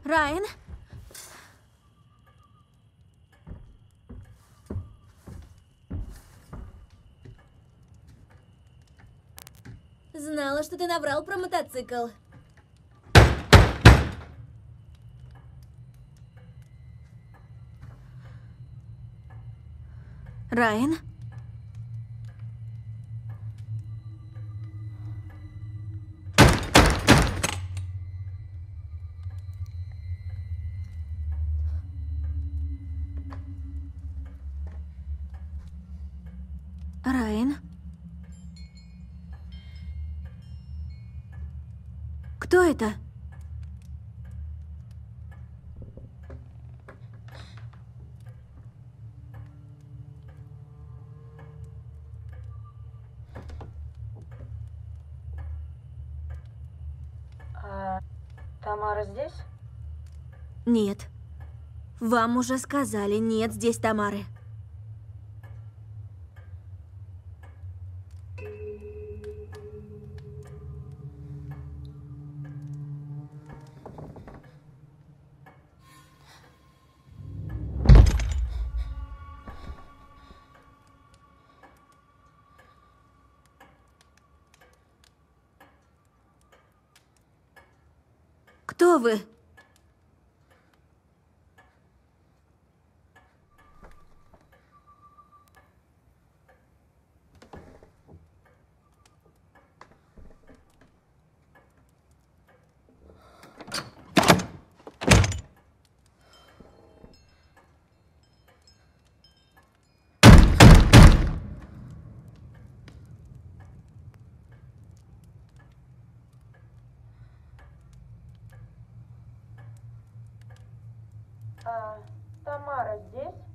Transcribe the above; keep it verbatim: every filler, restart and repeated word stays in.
Райан? Знала, что ты наврал про мотоцикл. Райан? Райан? Кто это? А Тамара здесь? Нет. Вам уже сказали, нет здесь Тамары. Кто вы? А Тамара здесь?